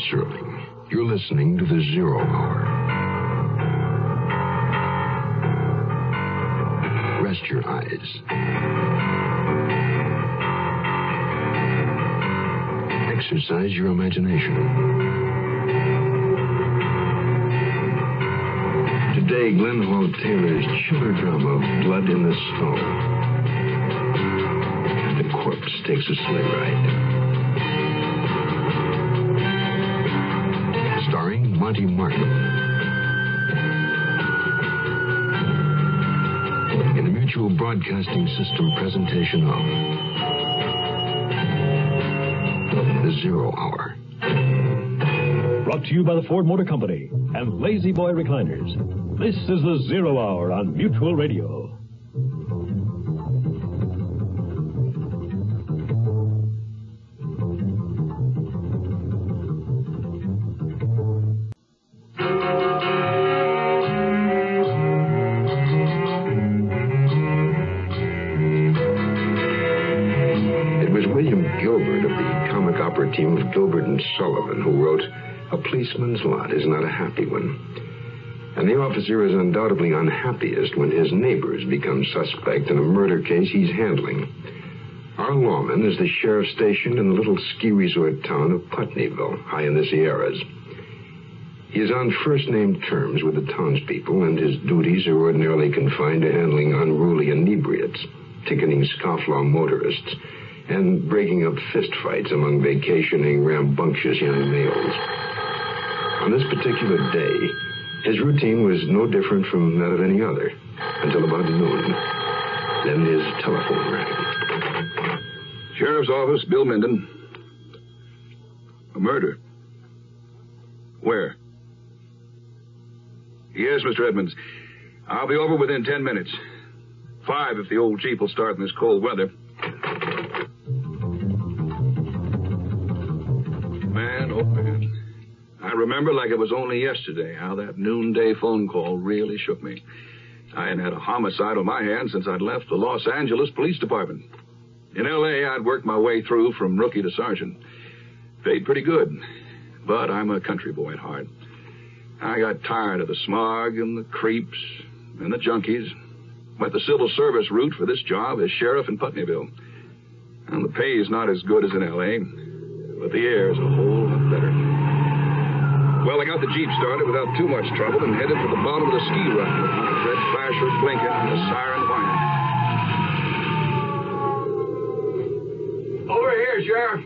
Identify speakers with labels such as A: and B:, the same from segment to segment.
A: Serling. You're listening to The Zero Hour. Rest your eyes. Exercise your imagination. Today, Glenn Hall Taylor's chiller drama, Blood in the Snow. The corpse takes a sleigh ride. Starring Monte Markham. In a Mutual Broadcasting System presentation of The Zero Hour.
B: Brought to you by the Ford Motor Company and Lazy Boy Recliners. This is The Zero Hour on Mutual Radio.
A: Team of Gilbert and Sullivan, who wrote, "A policeman's lot is not a happy one." And the officer is undoubtedly unhappiest when his neighbors become suspect in a murder case he's handling. Our lawman is the sheriff stationed in the little ski resort town of Putneyville, high in the Sierras. He is on first-name terms with the townspeople, and his duties are ordinarily confined to handling unruly inebriates, ticketing scofflaw motorists, and breaking up fistfights among vacationing, rambunctious young males. On this particular day, his routine was no different from that of any other, until about noon. Then his telephone rang.
C: Sheriff's Office, Bill Minden. A murder. Where? Yes, Mr. Edmonds. I'll be over within 10 minutes. 5 if the old chief will start in this cold weather. Man. I remember like it was only yesterday how that noonday phone call really shook me. I hadn't had a homicide on my hands since I'd left the Los Angeles Police Department. In L.A., I'd worked my way through from rookie to sergeant. Paid pretty good, but I'm a country boy at heart. I got tired of the smog and the creeps and the junkies. Went the civil service route for this job as sheriff in Putneyville. And the pay is not as good as in L.A., but the air is a whole lot better. Well, I got the Jeep started without too much trouble and headed for the bottom of the ski run with my red flashers blinking and the siren whining. Over here, Sheriff.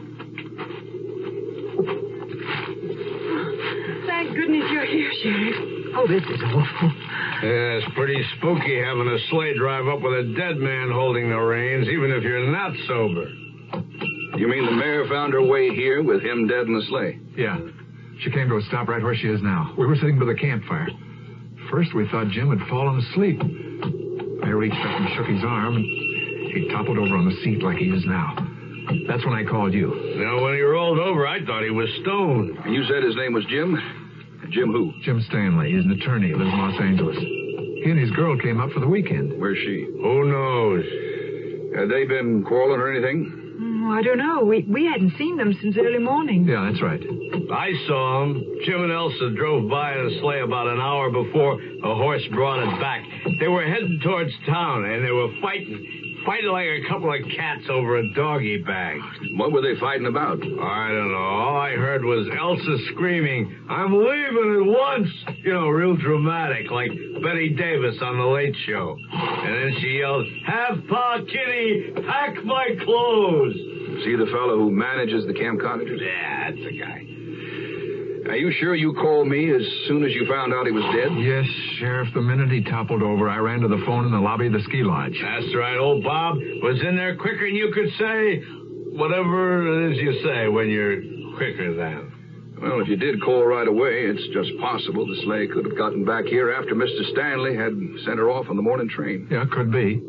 D: Thank goodness you're here, Sheriff. Oh, this is awful.
E: Yeah, it's pretty spooky having a sleigh drive up with a dead man holding the reins, even if you're not sober.
C: You mean the mayor found her way here with him dead in the sleigh?
F: Yeah. She came to a stop right where she is now. We were sitting by the campfire. First, we thought Jim had fallen asleep. I reached up and shook his arm, and he toppled over on the seat like he is now. That's when I called you.
E: Now, when he rolled over, I thought he was stoned.
C: And you said his name was Jim? Jim who?
F: Jim Stanley. He's an attorney. He lives in Los Angeles. He and his girl came up for the weekend.
C: Where's she?
E: Who knows?
C: Had they been quarreling or anything?
D: I don't know. We hadn't seen them since early morning.
F: Yeah, that's right.
E: I saw them. Jim and Elsa drove by in a sleigh about an hour before a horse brought it back. They were heading towards town, and they were fighting like a couple of cats over a doggy bag.
C: What were they fighting about?
E: I don't know. All I heard was Elsa screaming, "I'm leaving at once!" You know, real dramatic, like Betty Davis on The Late Show. And then she yelled, "Have Pa Kitty pack my clothes!"
C: Is he the fellow who manages the camp cottages?
E: Yeah, that's the guy.
C: Are you sure you called me as soon as you found out he was dead?
F: Yes, Sheriff. The minute he toppled over, I ran to the phone in the lobby of the ski lodge.
E: That's right. Old Bob was in there quicker than you could say whatever it is you say when you're quicker than.
C: Well, if you did call right away, it's just possible the sleigh could have gotten back here after Mr. Stanley had sent her off on the morning train.
F: Yeah, could be.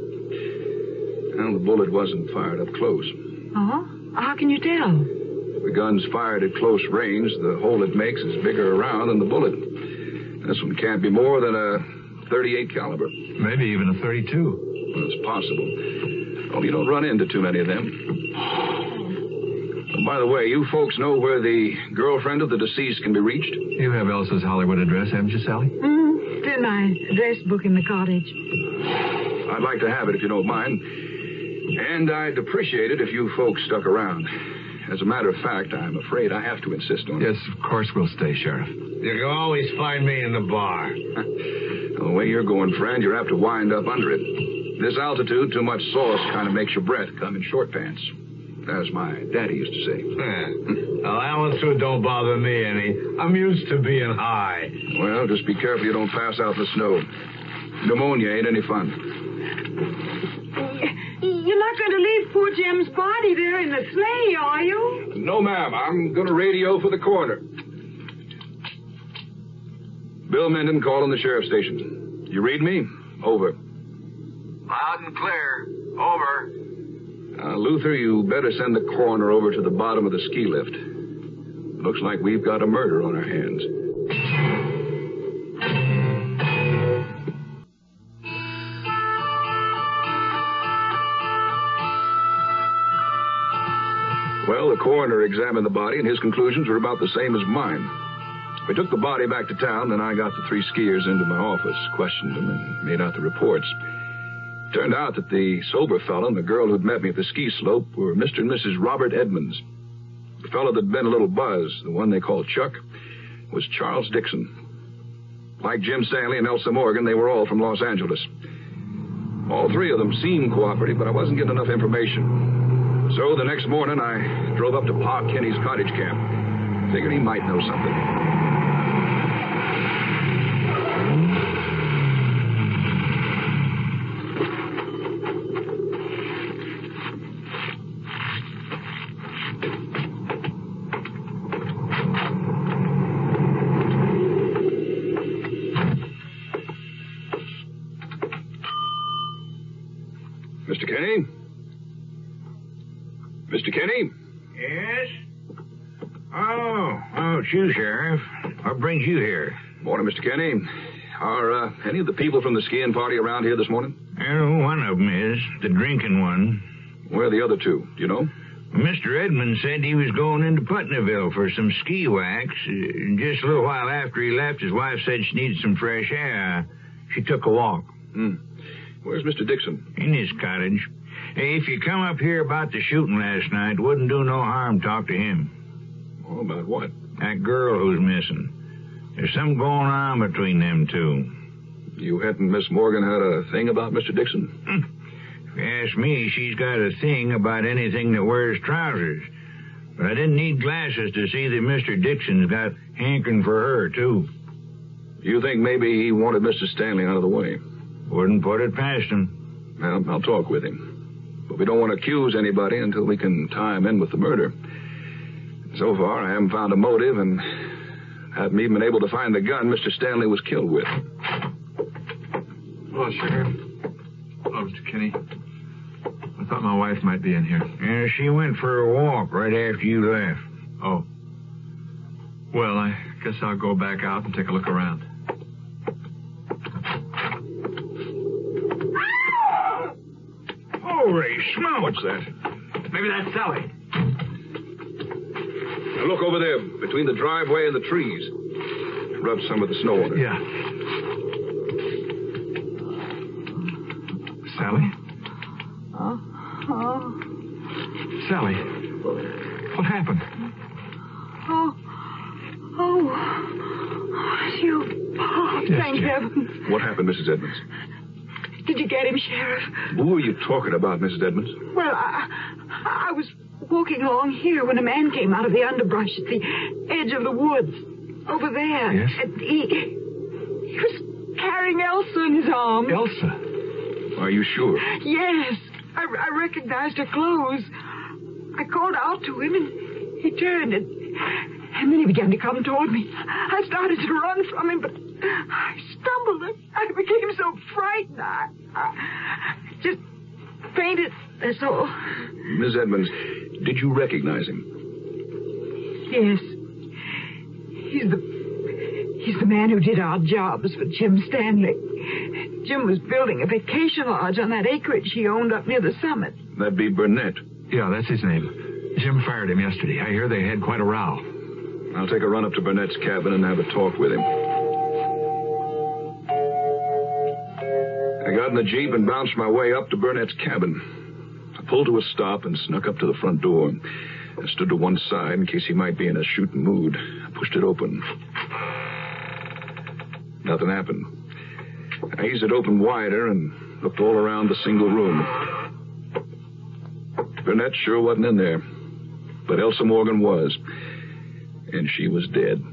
C: Well, the bullet wasn't fired up close.
D: Oh? How can you tell?
C: The gun's fired at close range. The hole it makes is bigger around than the bullet. This one can't be more than a .38 caliber.
F: Maybe even a .32.
C: Well, it's possible. Oh, you don't run into too many of them. The By the way, you folks know where the girlfriend of the deceased can be reached?
F: You have Elsa's Hollywood address, haven't you, Sally?
D: It's in my address book in the cottage.
C: I'd like to have it if you don't mind. And I'd appreciate it if you folks stuck around. As a matter of fact, I'm afraid I have to insist on it.
F: Yes, of course we'll stay, Sheriff.
E: You can always find me in the bar.
C: The way you're going, friend, you're apt to wind up under it. This altitude, too much sauce kind of makes your breath come in short pants. As my daddy used to say.
E: Well, altitude don't bother me any. I'm used to being high.
C: Well, just be careful you don't pass out in the snow. Pneumonia ain't any fun.
D: You're not going to leave poor Jim's body there in the sleigh, are you?
C: No, ma'am. I'm going to radio for the coroner. Bill Minden calling the sheriff's station. You read me? Over.
E: Loud and clear. Over.
C: Luther, you better send the coroner over to the bottom of the ski lift. Looks like we've got a murder on our hands. Well, the coroner examined the body, and his conclusions were about the same as mine. We took the body back to town, then I got the three skiers into my office, questioned them, and made out the reports. Turned out that the sober fellow and the girl who'd met me at the ski slope were Mr. and Mrs. Robert Edmonds. The fellow that'd been a little buzzed, the one they called Chuck, was Charles Dixon. Like Jim Stanley and Elsa Morgan, they were all from Los Angeles. All three of them seemed cooperative, but I wasn't getting enough information. So the next morning, I drove up to Pa Kenny's cottage camp. Figured he might know something. Mr. Kenny? Mr. Kenny?
E: Yes? Oh, it's you, Sheriff. What brings you here?
C: Morning, Mr. Kenny. Are any of the people from the skiing party around here this morning?
E: Oh, one of them is. The drinking one.
C: Where are the other two? Do you know?
E: Mr. Edmonds said he was going into Putneyville for some ski wax. Just a little while after he left, his wife said she needed some fresh air. She took a walk.
C: Where's Mr. Dixon?
E: In his cottage. Hey, if you come up here about the shooting last night, wouldn't do no harm talk to him.
C: Oh, about what?
E: That girl who's missing. There's something going on between them two.
C: You hadn't Miss Morgan had a thing about Mr. Dixon?
E: If you ask me, she's got a thing about anything that wears trousers. But I didn't need glasses to see that Mr. Dixon's got hankering for her, too.
C: You think maybe he wanted Mr. Stanley out of the way?
E: Wouldn't put it past him.
C: Well, I'll talk with him. But we don't want to accuse anybody until we can tie him in with the murder. So far, I haven't found a motive and haven't even been able to find the gun Mr. Stanley was killed with.
F: Hello, Sheriff. Hello, Mr. Kenny. I thought my wife might be in here.
E: Yeah, she went for a walk right after you left.
F: Oh. Well, I guess I'll go back out and take a look around.
E: Holy smoke!
C: What's that?
F: Maybe that's Sally.
C: Now look over there, between the driveway and the trees. Rub some of the snow on it.
F: Yeah. Sally? Sally, what happened?
D: It's you. Oh,
F: Yes,
D: thank
F: Jim.
D: heaven.
C: What happened, Mrs. Edmonds?
D: Did you get him, Sheriff?
C: Who are you talking about, Mrs. Edmonds?
D: Well, I was walking along here when a man came out of the underbrush at the edge of the woods. Over there.
F: Yes?
D: And he was carrying Elsa in his arms.
F: Elsa?
C: Are you sure?
D: Yes. I recognized her clothes. I called out to him, and he turned, and then he began to come toward me. I started to run from him, but I stumbled, and I became so frightened. I just fainted, that's all.
C: Miss Edmonds, did you recognize him?
D: Yes. He's the man who did our jobs for Jim Stanley. Jim was building a vacation lodge on that acreage he owned up near the summit.
C: That'd be Burnett.
F: Yeah, that's his name. Jim fired him yesterday. I hear they had quite a row.
C: I'll take a run up to Burnett's cabin and have a talk with him. I got in the Jeep and bounced my way up to Burnett's cabin. I pulled to a stop and snuck up to the front door. I stood to one side in case he might be in a shooting mood. I pushed it open. Nothing happened. I eased it open wider and looked all around the single room. Burnett sure wasn't in there, but Elsa Morgan was, and she was dead.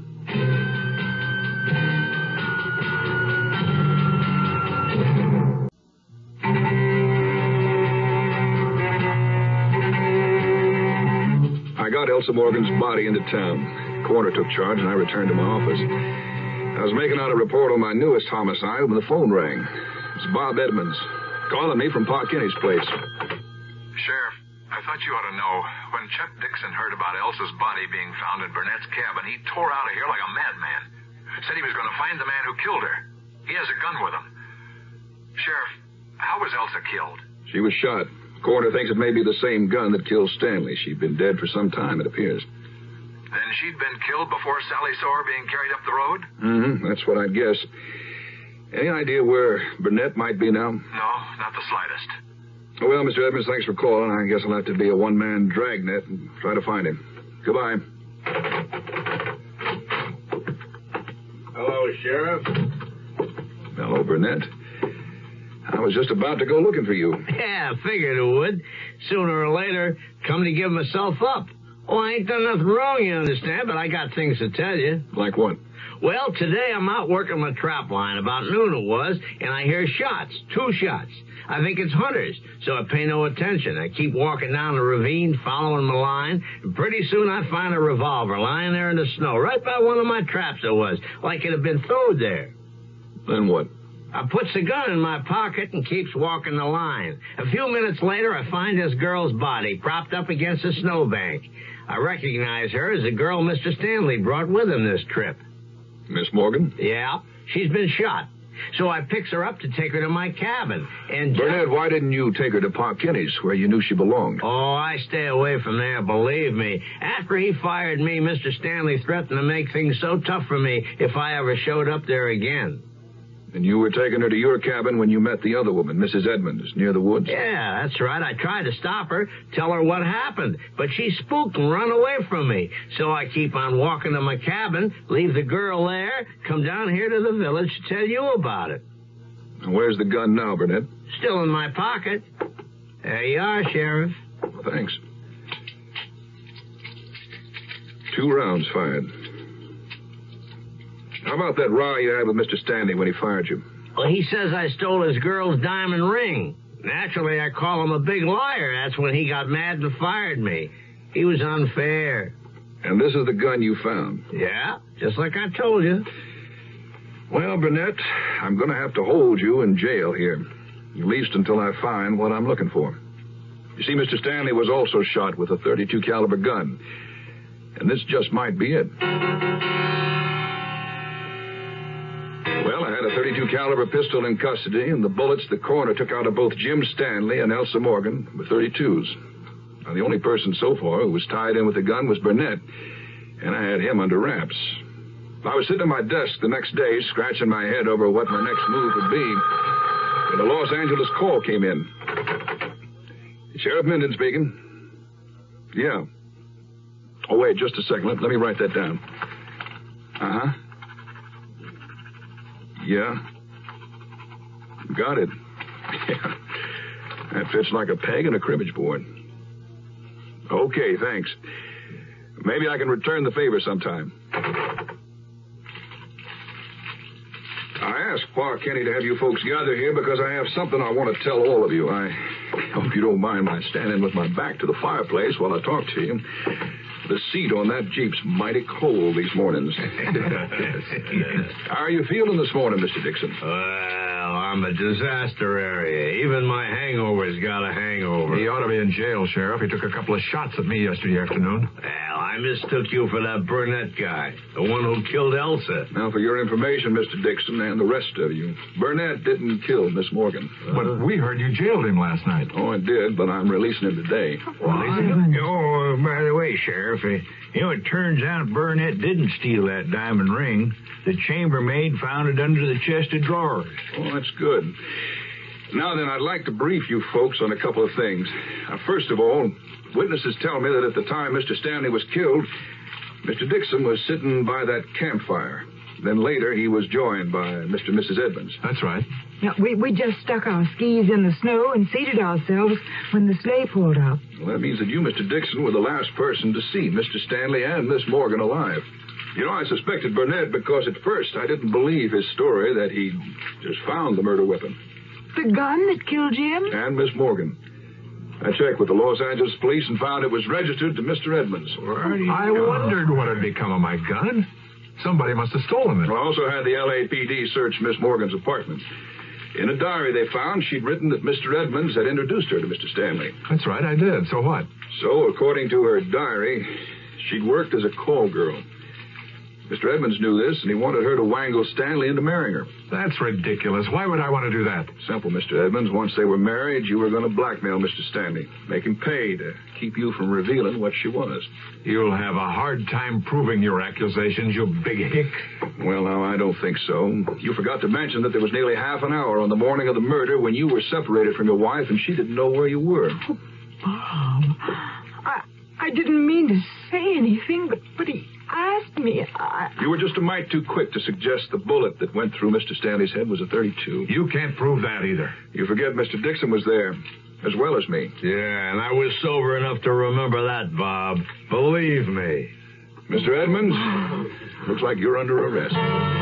C: I got Elsa Morgan's body into town. The coroner took charge, and I returned to my office. I was making out a report on my newest homicide when the phone rang. It was Bob Edmonds, calling me from Pa Kinney's place.
F: Sheriff, I thought you ought to know. When Chuck Dixon heard about Elsa's body being found in Burnett's cabin, he tore out of here like a madman. Said he was going to find the man who killed her. He has a gun with him. Sheriff, how was Elsa killed?
C: She was shot. The coroner thinks it may be the same gun that killed Stanley. She'd been dead for some time, it appears.
F: Then she'd been killed before Sally saw her being carried up the road?
C: Mm-hmm. That's what I'd guess. Any idea where Burnett might be now?
F: No, not the slightest.
C: Well, Mr. Edmonds, thanks for calling. I guess I'll have to be a one-man dragnet and try to find him. Goodbye.
E: Hello, Sheriff.
C: Hello, Burnett. I was just about to go looking for you.
E: Yeah, I figured it would. Sooner or later, come to give myself up. Oh, I ain't done nothing wrong, you understand, but I got things to tell you.
C: Like what?
E: Well, today I'm out working my trap line. About noon it was, and I hear shots. 2 shots. I think it's hunters, so I pay no attention. I keep walking down the ravine, following my line, and pretty soon I find a revolver lying there in the snow, right by one of my traps it was, like it had been thrown there.
C: Then what?
E: I puts the gun in my pocket and keeps walking the line. A few minutes later, I find this girl's body propped up against a snowbank. I recognize her as the girl Mr. Stanley brought with him this trip.
C: Miss Morgan?
E: Yeah, she's been shot. So I picks her up to take her to my cabin. And
C: Burnett, why didn't you take her to Pa Kinney's, where you knew she belonged?
E: Oh, I stay away from there, believe me. After he fired me, Mr. Stanley threatened to make things so tough for me if I ever showed up there again.
C: And you were taking her to your cabin when you met the other woman, Mrs. Edmonds, near the woods?
E: Yeah, that's right. I tried to stop her, tell her what happened, but she spooked and run away from me. So I keep on walking to my cabin, leave the girl there, come down here to the village to tell you about it.
C: And where's the gun now, Burnett?
E: Still in my pocket. There you are, Sheriff.
C: Well, thanks. 2 rounds fired. How about that row you had with Mr. Stanley when he fired you?
E: Well, he says I stole his girl's diamond ring. Naturally, I call him a big liar. That's when he got mad and fired me. He was unfair.
C: And this is the gun you found?
E: Yeah, just like I told you.
C: Well, Burnett, I'm going to have to hold you in jail here, at least until I find what I'm looking for. You see, Mr. Stanley was also shot with a .32 caliber gun, and this just might be it. Well, I had a .32 caliber pistol in custody, and the bullets the coroner took out of both Jim Stanley and Elsa Morgan were .32s. Now, the only person so far who was tied in with the gun was Burnett, and I had him under wraps. I was sitting at my desk the next day, scratching my head over what my next move would be, when a Los Angeles call came in. Sheriff Minden speaking. Yeah. Oh, wait, just a second. Let me write that down. Uh-huh. Yeah. Got it. Yeah. That fits like a peg in a cribbage board. Okay, thanks. Maybe I can return the favor sometime. I asked Pa Kinney to have you folks gather here because I have something I want to tell all of you. I hope you don't mind my standing with my back to the fireplace while I talk to you. The seat on that Jeep's mighty cold these mornings. How are you feeling this morning, Mr. Dixon?
E: Well, I'm a disaster area. Even my hangover's got a hangover.
F: He ought to be in jail, Sheriff. He took a couple of shots at me yesterday afternoon.
E: Well, I mistook you for that Burnett guy, the one who killed Elsa.
C: Now, for your information, Mr. Dixon, and the rest of you, Burnett didn't kill Miss Morgan.
F: But we heard you jailed him last night.
C: Oh, I did, but I'm releasing him today.
G: Oh, by the way, Sheriff, it turns out Burnett didn't steal that diamond ring. The chambermaid found it under the chest of drawers.
C: Oh, that's good. Now then, I'd like to brief you folks on a couple of things. First of all, witnesses tell me that at the time Mr. Stanley was killed, Mr. Dixon was sitting by that campfire. Then later, he was joined by Mr. and Mrs. Edmonds.
F: That's right.
D: Now, we just stuck our skis in the snow and seated ourselves when the sleigh pulled up.
C: Well, that means that you, Mr. Dixon, were the last person to see Mr. Stanley and Miss Morgan alive. You know, I suspected Burnett because at first I didn't believe his story that he just found the murder weapon.
D: The gun that killed Jim?
C: And Miss Morgan. I checked with the Los Angeles police and found it was registered to Mr. Edmonds.
F: I wondered what had become of my gun. Somebody must have stolen it.
C: I also had the LAPD search Miss Morgan's apartment. In a diary they found, she'd written that Mr. Edmonds had introduced her to Mr. Stanley.
F: That's right, I did. So what?
C: So, according to her diary, she'd worked as a call girl. Mr. Edmonds knew this, and he wanted her to wangle Stanley into marrying her.
F: That's ridiculous. Why would I want to do that?
C: Simple, Mr. Edmonds. Once they were married, you were going to blackmail Mr. Stanley. Make him pay to keep you from revealing what she was.
F: You'll have a hard time proving your accusations, you big hick.
C: Well, now, I don't think so. You forgot to mention that there was nearly half an hour on the morning of the murder when you were separated from your wife and she didn't know where you were.
D: Oh, Bob, I didn't mean to say anything, but he asked me.
C: You were just a mite too quick to suggest the bullet that went through Mr. Stanley's head was a .32.
F: You can't prove that either.
C: You forget Mr. Dixon was there, as well as me.
E: Yeah, and I was sober enough to remember that, Bob. Believe me.
C: Mr. Edmonds, looks like you're under arrest.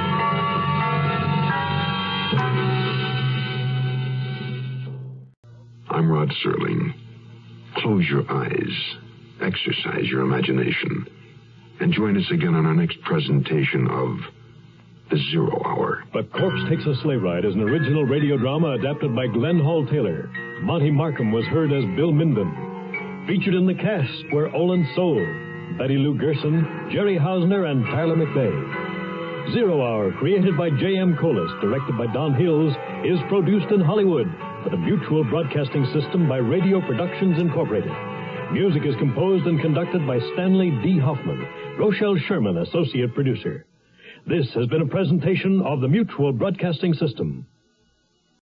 A: I'm Rod Serling. Close your eyes, exercise your imagination, and join us again on our next presentation of The 0 Hour.
B: A Corpse Takes a Sleigh Ride is an original radio drama adapted by Glenn Hall Taylor. Monte Markham was heard as Bill Minden. Featured in the cast were Olin Soule, Betty Lou Gerson, Jerry Hausner, and Tyler McVeigh. 0 Hour, created by J.M. Colas, directed by Don Hills, is produced in Hollywood for the Mutual Broadcasting System by Radio Productions Incorporated. Music is composed and conducted by Stanley D. Hoffman, Rochelle Sherman, associate producer. This has been a presentation of the Mutual Broadcasting System.